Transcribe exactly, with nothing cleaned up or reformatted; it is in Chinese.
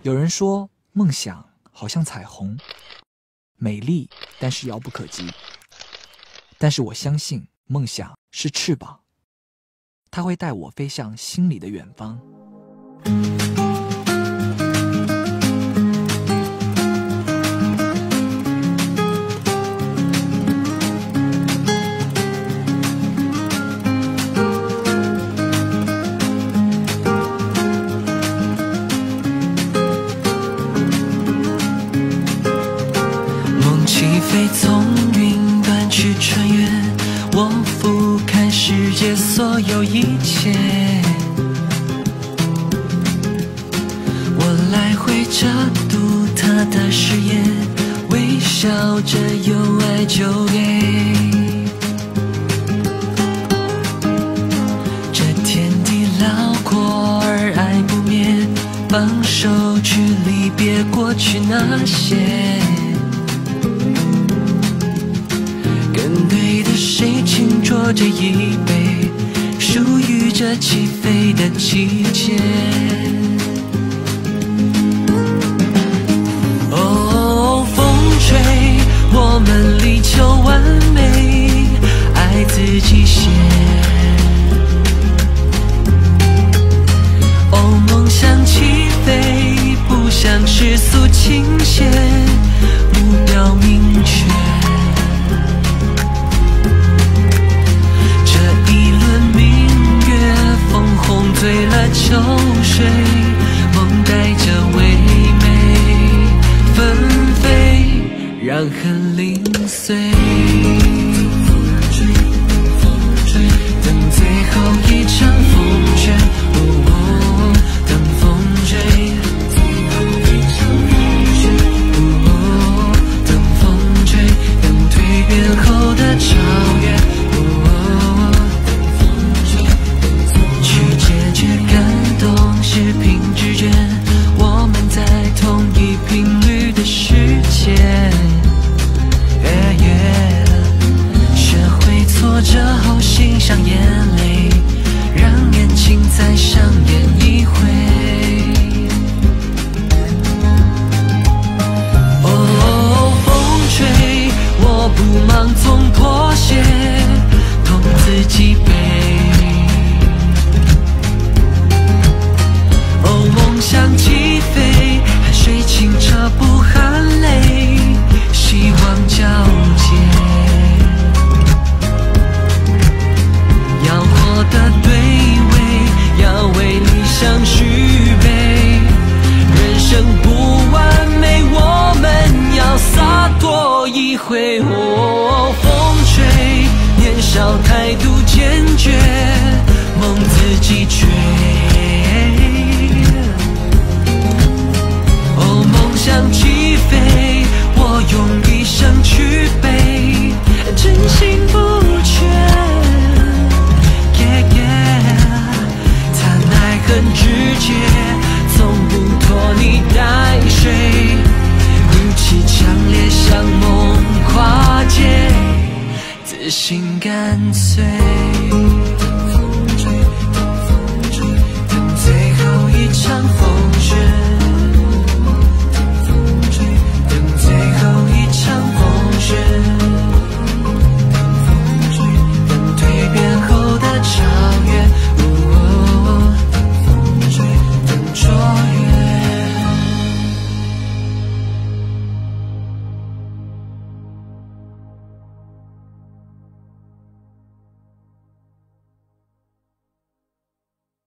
有人说，梦想好像彩虹，美丽，但是遥不可及。但是我相信，梦想是翅膀，它会带我飞向心里的远方。 起飞，从云端去穿越，我俯瞰世界所有一切。我来回着独特的视野，微笑着有爱就给。这天地辽阔而爱不灭，放手去离别过去那些。跟对的谁轻酌着一杯属于这起飞的季节。哦，风吹，我们力求完美，爱自己先。哦，梦想起飞，不想世俗倾斜，目标明确。醉了秋水，梦带着唯美纷飞，让恨零碎。等最后一场风雪，哦，等风追，哦，等风追，等蜕变后的超越。是凭直觉，我们在同一频率的世界。yeah, yeah 学会挫折后欣赏眼泪，让年轻再上演一回。哦，风吹，我不盲从妥协，痛自己背。梦想起飞，汗水清澈不含泪，希望交接。要活得对位，要为理想续杯。人生不完美，我们要洒脱一回。哦，风吹，年少态度坚决，梦自己追。想起飞，我用一生去背，真心不缺。yeah, yeah 谈爱很直接，从不拖泥带水，语气强烈像梦跨界，自信干脆。